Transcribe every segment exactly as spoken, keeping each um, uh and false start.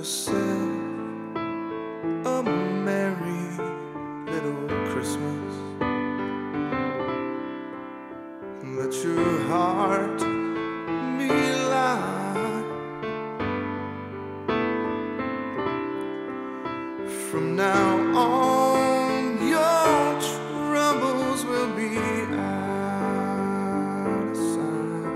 yourself a merry little Christmas. Let your heart be light. From now on, your troubles will be out of sight.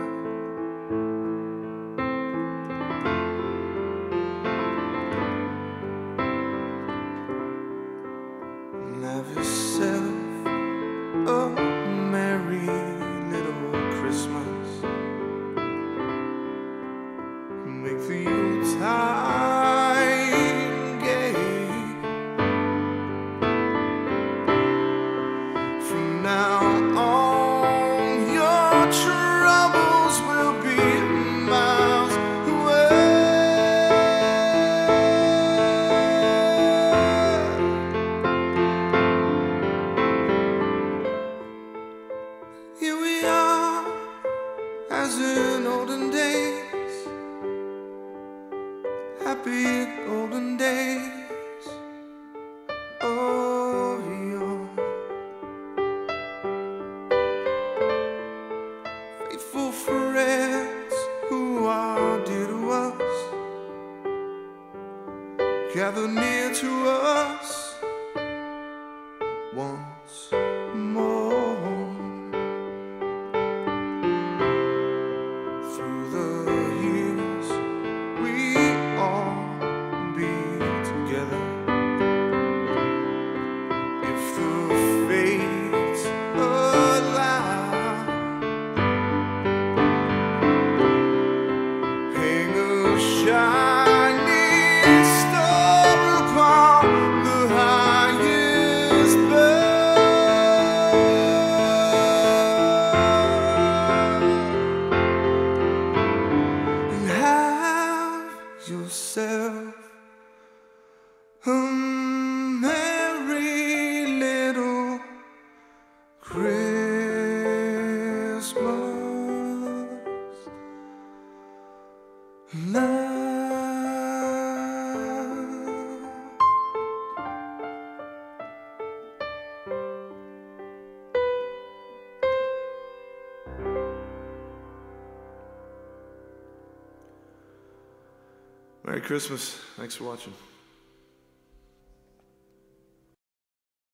And have yourself a merry little Christmas. Make the Yuletide gay. From now on, your troubles will be miles away. Here we are, as in olden days, happy golden days of yore. Faithful friends who are dear to us, gather near to us once more. Through the years we all be together. If the fates allow, hang a shining star upon the highest bough, and have yourself a merry little Christmas now. Merry Christmas. Thanks for watching.